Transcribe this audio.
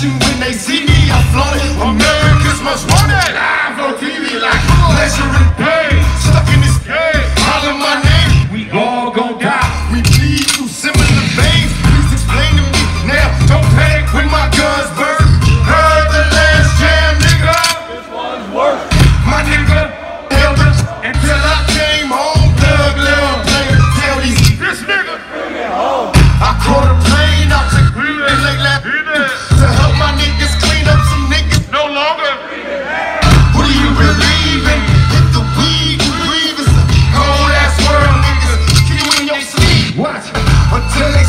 flashing when they see me. I'm floating. America's most wanted. Live on TV like pleasure and pain. Stuck in this cage. Holler my name. We all gon' die. We bleed through similar veins. Please explain to me now. Don't panic when my guns burn. Heard the last jam, nigga. This one's worse. My nigga held it until I came home. Thug little player. Tell these this nigga. Bring it home. I caught a plane out to Greenland Lake to help my niggas clean up some niggas no longer. Who do you believe in? Hit the weed, you breathe. It's a cold ass world, niggas. Kill you in your sleep. Watch until they